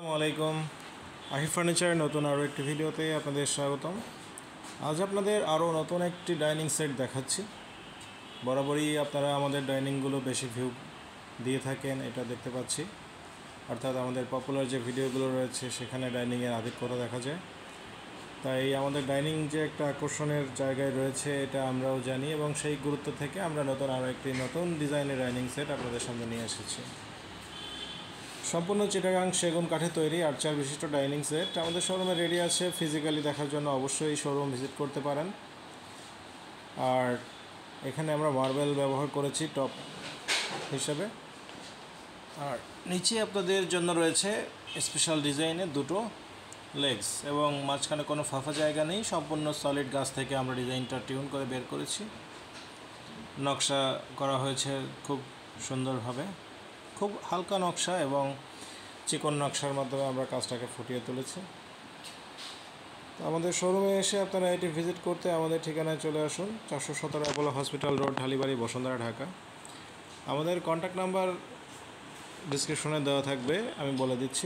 আসসালামু আলাইকুম। আহি ফার্নিচার নতুন আরও একটি ভিডিওতে আপনাদের স্বাগতম। আজ আপনাদের আরও নতুন একটি ডাইনিং সেট দেখাচ্ছি। বরাবরই আপনারা আমাদের ডাইনিংগুলো বেশি ভিউ দিয়ে থাকেন, এটা দেখতে পাচ্ছি। অর্থাৎ আমাদের পপুলার যে ভিডিওগুলো রয়েছে সেখানে ডাইনিংয়ের আধিক্যতা দেখা যায়। তাই আমাদের ডাইনিং যে একটা আকর্ষণের জায়গায় রয়েছে এটা আমরাও জানি, এবং সেই গুরুত্ব থেকে আমরা আরও একটি নতুন ডিজাইনের ডাইনিং সেট আপনাদের সামনে নিয়ে এসেছি। সম্পূর্ণ চিটাগাং সেগুন কাঠে তৈরি 8 বিশিষ্ট ডাইনিং সেট আমাদের শোরুমে রেডি আছে। ফিজিক্যালি দেখার জন্য অবশ্যই শোরুম ভিজিট করতে পারেন। আর এখানে আমরা মার্বেল ব্যবহার করেছি টপ হিসাবে। আর নিচে আপনাদের জন্য রয়েছে স্পেশাল ডিজাইনের দুটো লেগস, এবং মাঝখানে কোনো ফাঁকা জায়গা নেই। সম্পূর্ণ সলিড গাছ থেকে আমরা ডিজাইনটা টিউন করে বের করেছি। নকশা করা হয়েছে খুব সুন্দরভাবে, খুব হালকা নকশা এবং চিকন নকশার মাধ্যমে আমরা কাজটাকে ফুটিয়ে তুলেছি। আমাদের শোরুমে এসে আপনারা এটি ভিজিট করতে আমাদের ঠিকানায় চলে আসুন। 417 Apollo hospital road, Dhalibari, Bashundhara, Dhaka. আমাদের কন্ট্যাক্ট নাম্বার ডিসক্রিপশনে দেওয়া থাকবে, আমি বলে দিচ্ছি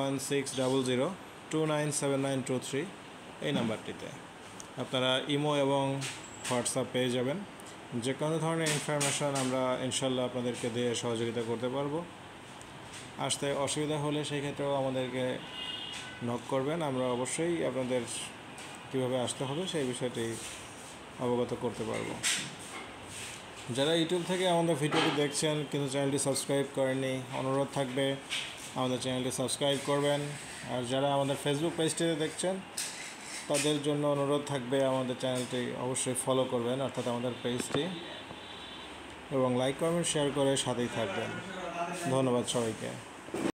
01600297923 এই নাম্বারটিতে আপনারা ইমো এবং হোয়াটসঅ্যাপ পেয়ে যাবেন। যে কোনো ধরনের ইনফরমেশান আমরা ইনশাল্লাহ আপনাদেরকে দিয়ে সহযোগিতা করতে পারবো। আসতে অসুবিধা হলে সেই ক্ষেত্রেও আমাদেরকে নক করবেন, আমরা অবশ্যই আপনাদের কীভাবে আসতে হবে সেই বিষয়টি অবগত করতে পারবো। যারা ইউটিউব থেকে আমাদের ভিডিওটি দেখছেন কিন্তু চ্যানেলটি সাবস্ক্রাইব করেননি, অনুরোধ থাকবে আমাদের চ্যানেলটি সাবস্ক্রাইব করবেন। আর যারা আমাদের ফেসবুক পেজটিতে দেখছেন তাদের জন্য অনুরোধ থাকবে আমাদের চ্যানেলটি অবশ্যই ফলো করবেন, অর্থাৎ আমাদের পেজটি, এবং লাইক করবেন, শেয়ার করে সাথেই থাকবেন। ধন্যবাদ সবাইকে।